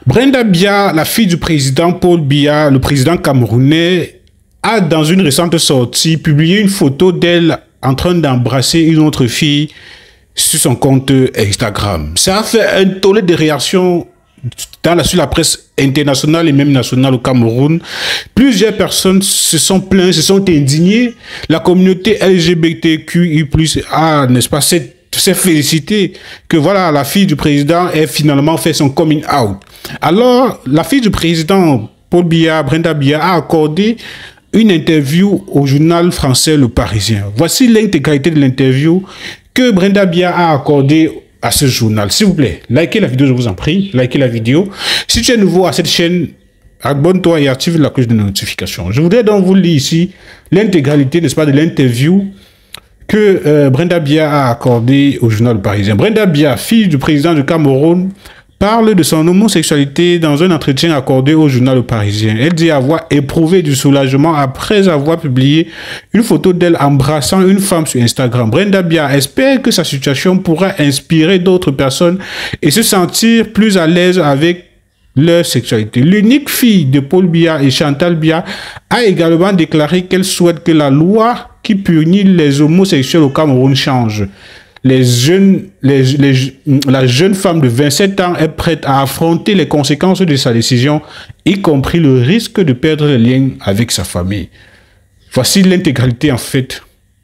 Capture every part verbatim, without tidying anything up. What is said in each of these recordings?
Brenda Biya, la fille du président Paul Biya, le président camerounais, a dans une récente sortie publié une photo d'elle en train d'embrasser une autre fille sur son compte Instagram. Ça a fait un tollé de réactions dans la, sur la presse internationale et même nationale au Cameroun. Plusieurs personnes se sont plaintes, se sont indignées. La communauté L G B T Q I plus, a, n'est-ce pas, s'est félicité que voilà, la fille du président ait finalement fait son coming out. Alors, la fille du président, Paul Biya, Brenda Biya, a accordé une interview au journal français Le Parisien. Voici l'intégralité de l'interview que Brenda Biya a accordée à ce journal. S'il vous plaît, likez la vidéo, je vous en prie. Likez la vidéo. Si tu es nouveau à cette chaîne, abonne-toi et active la cloche de notification. Je voudrais donc vous lire ici l'intégralité, n'est-ce pas, de l'interview que euh, Brenda Biya a accordée au journal Le Parisien. Brenda Biya, fille du président du Cameroun, parle de son homosexualité dans un entretien accordé au journal Le Parisien. Elle dit avoir éprouvé du soulagement après avoir publié une photo d'elle embrassant une femme sur Instagram. Brenda Biya espère que sa situation pourra inspirer d'autres personnes et se sentir plus à l'aise avec leur sexualité. L'unique fille de Paul Biya et Chantal Biya a également déclaré qu'elle souhaite que la loi qui punit les homosexuels au Cameroun change. Les jeunes, les, les, la jeune femme de vingt-sept ans est prête à affronter les conséquences de sa décision, y compris le risque de perdre le lien avec sa famille. Voici l'intégralité en fait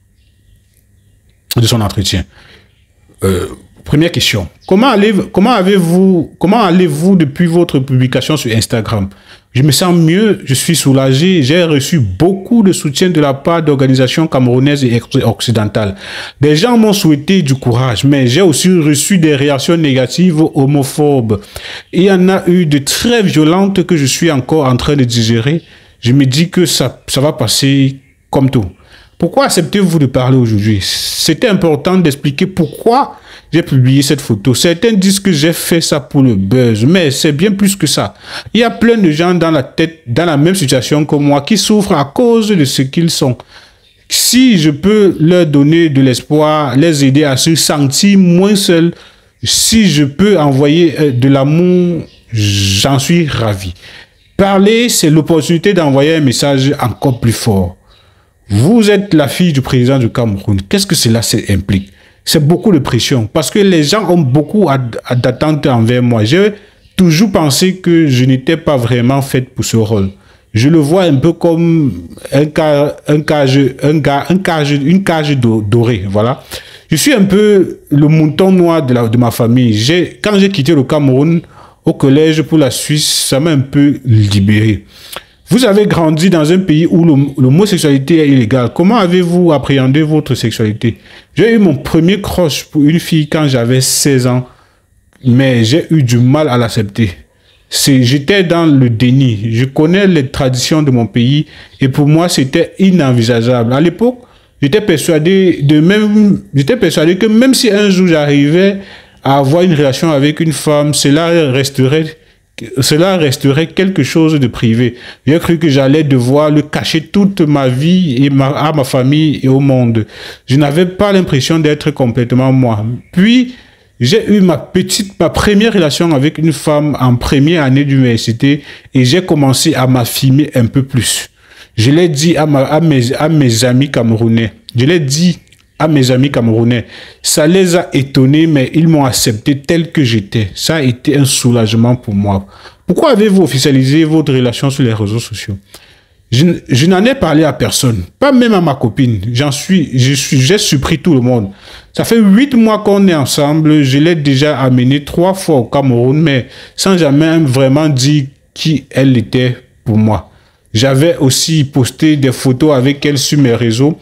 de son entretien. Euh, première question. Comment allez-vous, comment avez-vous, comment allez-vous depuis votre publication sur Instagram? Je me sens mieux, je suis soulagé, j'ai reçu beaucoup de soutien de la part d'organisations camerounaises et occidentales. Des gens m'ont souhaité du courage, mais j'ai aussi reçu des réactions négatives homophobes. Il y en a eu de très violentes que je suis encore en train de digérer. Je me dis que ça, ça va passer comme tout. Pourquoi acceptez-vous de parler aujourd'hui? C'était important d'expliquer pourquoi j'ai publié cette photo. Certains disent que j'ai fait ça pour le buzz, mais c'est bien plus que ça. Il y a plein de gens dans la tête, dans la même situation que moi, qui souffrent à cause de ce qu'ils sont. Si je peux leur donner de l'espoir, les aider à se sentir moins seuls, si je peux envoyer de l'amour, j'en suis ravi. Parler, c'est l'opportunité d'envoyer un message encore plus fort. Vous êtes la fille du président du Cameroun. Qu'est-ce que cela implique? C'est beaucoup de pression parce que les gens ont beaucoup d'attentes envers moi. J'ai toujours pensé que je n'étais pas vraiment faite pour ce rôle. Je le vois un peu comme un cage, un cage, un gars, un cage, une cage dorée. Voilà. Je suis un peu le mouton noir de, la, de ma famille. J'ai, quand j'ai quitté le Cameroun au collège pour la Suisse, ça m'a un peu libéré. Vous avez grandi dans un pays où l'homosexualité est illégale. Comment avez-vous appréhendé votre sexualité? J'ai eu mon premier crush pour une fille quand j'avais seize ans, mais j'ai eu du mal à l'accepter. J'étais dans le déni. Je connais les traditions de mon pays et pour moi, c'était inenvisageable. À l'époque, j'étais persuadé de même, j'étais persuadé que même si un jour j'arrivais à avoir une relation avec une femme, cela resterait Cela resterait quelque chose de privé. J'ai cru que j'allais devoir le cacher toute ma vie et ma, à ma famille et au monde. Je n'avais pas l'impression d'être complètement moi. Puis, j'ai eu ma petite, ma première relation avec une femme en première année d'université et j'ai commencé à m'affirmer un peu plus. Je l'ai dit à, ma, à, mes, à mes amis camerounais. Je l'ai dit à mes amis camerounais. Ça les a étonnés, mais ils m'ont accepté tel que j'étais. Ça a été un soulagement pour moi. Pourquoi avez-vous officialisé votre relation sur les réseaux sociaux? Je, je n'en ai parlé à personne, pas même à ma copine. J'en suis, je suis, j'ai surpris tout le monde. Ça fait huit mois qu'on est ensemble. Je l'ai déjà amenée trois fois au Cameroun, mais sans jamais vraiment dire qui elle était pour moi. J'avais aussi posté des photos avec elle sur mes réseaux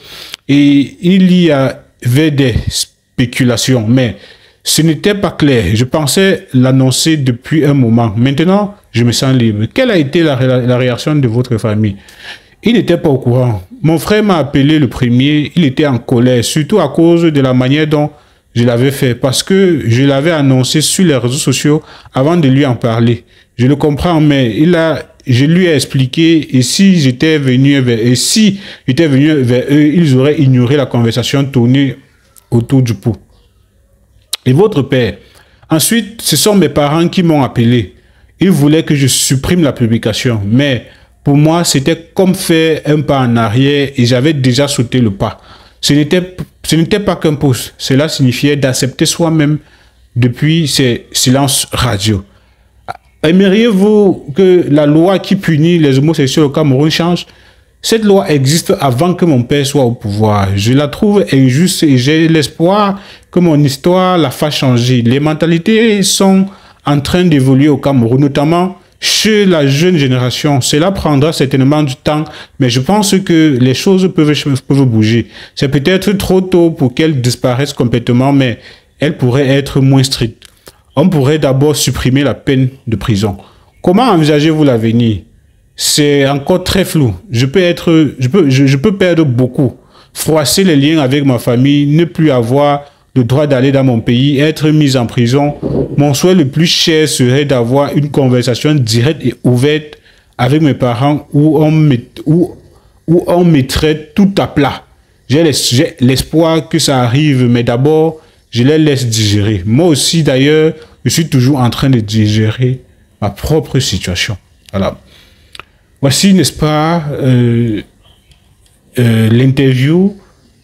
et il y avait des spéculations, mais ce n'était pas clair. Je pensais l'annoncer depuis un moment. Maintenant, je me sens libre. Quelle a été la, la, la réaction de votre famille? Il n'était pas au courant. Mon frère m'a appelé le premier. Il était en colère, surtout à cause de la manière dont je l'avais fait, parce que je l'avais annoncé sur les réseaux sociaux avant de lui en parler. Je le comprends, mais il a... Je lui ai expliqué, et si j'étais venu vers, et si j'étais venu vers eux, ils auraient ignoré la conversation tournée autour du pot. Et votre père? Ensuite, ce sont mes parents qui m'ont appelé. il voulait que je supprime la publication. Mais pour moi, c'était comme faire un pas en arrière et j'avais déjà sauté le pas. Ce n'était, ce n'était pas qu'un pouce. Cela signifiait d'accepter soi-même depuis ces silences radio. Aimeriez-vous que la loi qui punit les homosexuels au Cameroun change? Cette loi existe avant que mon père soit au pouvoir. Je la trouve injuste et j'ai l'espoir que mon histoire la fasse changer. Les mentalités sont en train d'évoluer au Cameroun, notamment chez la jeune génération. Cela prendra certainement du temps, mais je pense que les choses peuvent, peuvent bouger. C'est peut-être trop tôt pour qu'elles disparaissent complètement, mais elles pourraient être moins strictes. On pourrait d'abord supprimer la peine de prison. Comment envisagez-vous l'avenir? C'est encore très flou. Je peux être, je peux, je, je peux perdre beaucoup, froisser les liens avec ma famille, ne plus avoir le droit d'aller dans mon pays, être mis en prison. Mon souhait le plus cher serait d'avoir une conversation directe et ouverte avec mes parents où on, met, où, où on mettrait tout à plat. J'ai l'espoir que ça arrive, mais d'abord, je les laisse digérer. Moi aussi, d'ailleurs, je suis toujours en train de digérer ma propre situation. Voilà. Voici, n'est-ce pas, euh, euh, l'interview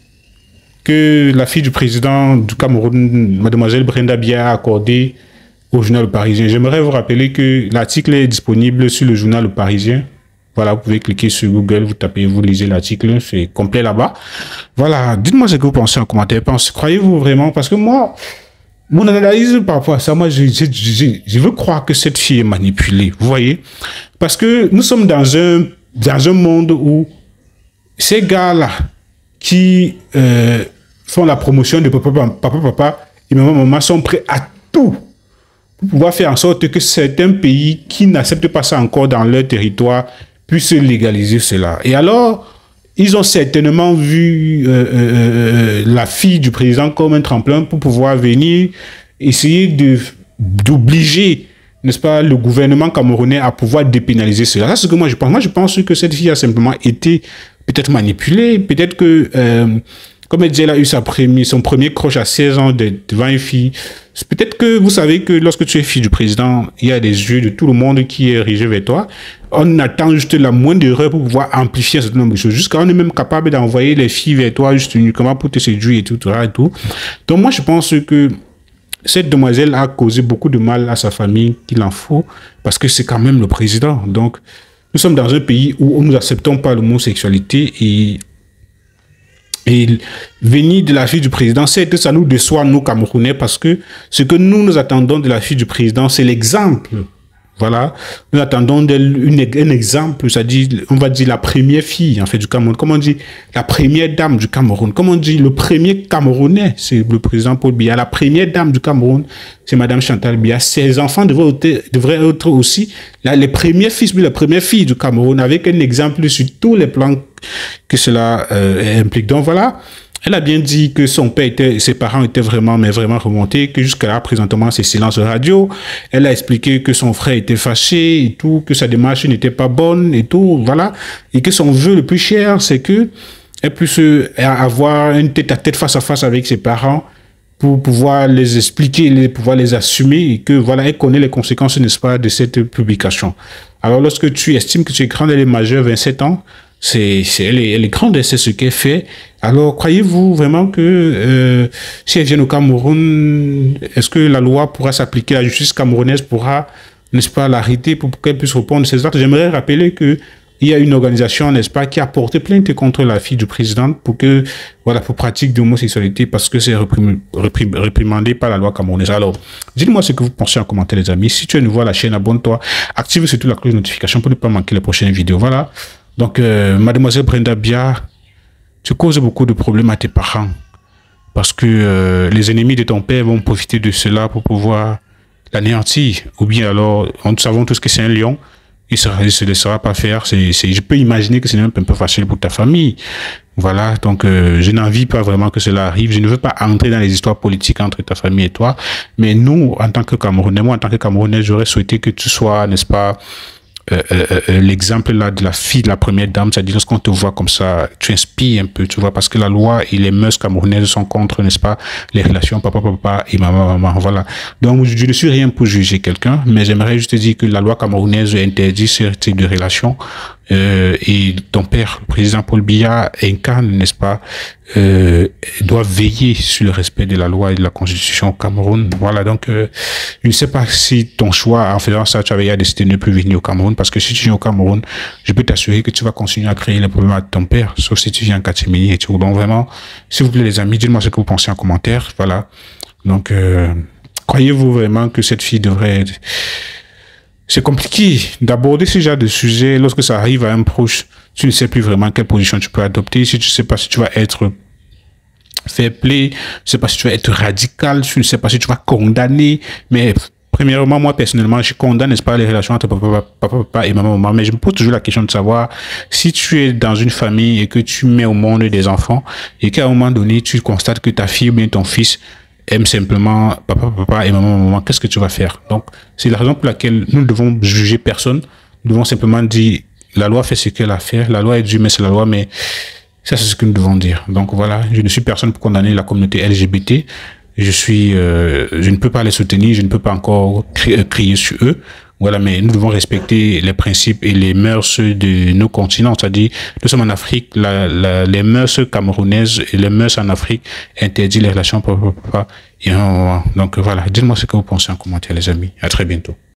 que la fille du président du Cameroun, mademoiselle Brenda Biya, a accordée au journal Le Parisien. J'aimerais vous rappeler que l'article est disponible sur le journal Le Parisien. Voilà, vous pouvez cliquer sur Google, vous tapez, vous lisez l'article, c'est complet là-bas. Voilà, dites-moi ce que vous pensez en commentaire. Croyez-vous vraiment? Parce que moi, mon analyse par rapport à ça, moi, je, je, je, je veux croire que cette fille est manipulée, vous voyez? Parce que nous sommes dans un, dans un monde où ces gars-là qui euh, font la promotion de papa, papa, papa et maman, maman sont prêts à tout pour pouvoir faire en sorte que certains pays qui n'acceptent pas ça encore dans leur territoire puissent légaliser cela. Et alors, ils ont certainement vu euh, euh, la fille du président comme un tremplin pour pouvoir venir essayer de d'obliger, n'est-ce pas, le gouvernement camerounais à pouvoir dépénaliser cela. C'est ce que moi je pense. Moi, je pense que cette fille a simplement été peut-être manipulée, peut-être que, euh, comme elle dit, elle a eu sa première, son premier croche à seize ans de, devant une fille. Peut-être que vous savez que lorsque tu es fille du président, il y a des yeux de tout le monde qui est érigé vers toi. On attend juste la moindre erreur pour pouvoir amplifier un certain nombre de choses. Jusqu'à on est même capable d'envoyer les filles vers toi juste uniquement pour te séduire et tout, et tout. Donc moi, je pense que cette demoiselle a causé beaucoup de mal à sa famille, qu'il en faut, parce que c'est quand même le président. Donc, nous sommes dans un pays où nous n'acceptons pas l'homosexualité et Et venir de la fille du président, c'est que ça nous déçoit, nous, Camerounais, parce que ce que nous, nous attendons de la fille du président, c'est l'exemple. Voilà. Nous attendons d'elle un exemple, c'est-à-dire, on va dire la première fille, en fait, du Cameroun. Comment on dit? La première dame du Cameroun. Comment on dit? Le premier Camerounais, c'est le président Paul Biya. La première dame du Cameroun, c'est Madame Chantal Biya. Ses enfants devraient être, devraient être aussi là, les premiers fils, mais les premières filles du Cameroun, avec un exemple sur tous les plans que cela euh, implique. Donc voilà. Elle a bien dit que son père était, ses parents étaient vraiment, mais vraiment remontés, que jusqu'à là, présentement, c'est silence radio. Elle a expliqué que son frère était fâché et tout, que sa démarche n'était pas bonne et tout, voilà. Et que son vœu le plus cher, c'est que elle puisse avoir une tête à tête face à face avec ses parents pour pouvoir les expliquer, les, pouvoir les assumer et que, voilà, elle connaît les conséquences, n'est-ce pas, de cette publication. Alors, lorsque tu estimes que tu es grande, elle est majeure, vingt-sept ans, c'est, c'est, elle, est, elle est grande, c'est ce qu'elle fait. Alors, croyez-vous vraiment que euh, si elle vient au Cameroun, est-ce que la loi pourra s'appliquer, la justice camerounaise pourra, n'est-ce pas, l'arrêter pour qu'elle puisse répondre à ces actes? J'aimerais rappeler que il y a une organisation, n'est-ce pas, qui a porté plainte contre la fille du président pour que, voilà, pour pratique d'homosexualité parce que c'est réprim, réprim, réprimandé par la loi camerounaise. Alors, dites-moi ce que vous pensez en commentaire, les amis. Si tu es nouveau à la chaîne, abonne-toi, active surtout la cloche de notification pour ne pas manquer les prochaines vidéos. Voilà. Donc, euh, mademoiselle Brenda Biya, tu causes beaucoup de problèmes à tes parents parce que euh, les ennemis de ton père vont profiter de cela pour pouvoir l'anéantir. Ou bien alors, nous savons tous que c'est un lion. Il ne se laissera pas faire. C'est, c'est, je peux imaginer que c'est même un peu facile pour ta famille. Voilà, donc euh, je n'envie pas vraiment que cela arrive. Je ne veux pas entrer dans les histoires politiques entre ta famille et toi. Mais nous, en tant que Camerounais, moi en tant que Camerounais, j'aurais souhaité que tu sois, n'est-ce pas, euh, euh, l'exemple là de la fille de la première dame, c'est-à-dire lorsqu'on te voit comme ça, tu inspires un peu, tu vois, parce que la loi et les mœurs camerounaises sont contre, n'est-ce pas, les relations papa papa et maman maman, voilà. Donc je ne suis rien pour juger quelqu'un, mais j'aimerais juste dire que la loi camerounaise interdit ce type de relation. Euh, et ton père, le président Paul Biya, incarne, n'est-ce pas, euh, doit veiller sur le respect de la loi et de la constitution au Cameroun. Voilà, donc euh, je ne sais pas si ton choix en faisant ça, tu avais décidé de ne plus venir au Cameroun, parce que si tu viens au Cameroun, je peux t'assurer que tu vas continuer à créer les problèmes à ton père, sauf si tu viens en catimini et tout. Donc vraiment, s'il vous plaît les amis, dites-moi ce que vous pensez en commentaire. Voilà, donc euh, croyez-vous vraiment que cette fille devrait être... C'est compliqué d'aborder ce genre de sujet lorsque ça arrive à un proche. Tu ne sais plus vraiment quelle position tu peux adopter. Si tu ne sais pas si tu vas être fair play, tu ne sais pas si tu vas être radical, tu ne sais pas si tu vas condamner. Mais premièrement, moi personnellement, je condamne, n'est-ce pas, les relations entre papa, papa, papa et maman, maman. Mais je me pose toujours la question de savoir si tu es dans une famille et que tu mets au monde des enfants et qu'à un moment donné, tu constates que ta fille ou bien ton fils aime simplement papa, papa et maman, maman, qu'est-ce que tu vas faire? Donc, c'est la raison pour laquelle nous ne devons juger personne. Nous devons simplement dire, la loi fait ce qu'elle a à faire, la loi est due, mais c'est la loi, mais ça, c'est ce que nous devons dire. Donc, voilà, je ne suis personne pour condamner la communauté L G B T. Je suis, euh, je ne peux pas les soutenir, je ne peux pas encore crier, crier sur eux. Voilà, mais nous devons respecter les principes et les mœurs de nos continents. C'est-à-dire, nous sommes en Afrique, la, la, les mœurs camerounaises et les mœurs en Afrique interdisent les relations papa, papa. Et, euh, donc voilà, dites-moi ce que vous pensez en commentaire, les amis. À très bientôt.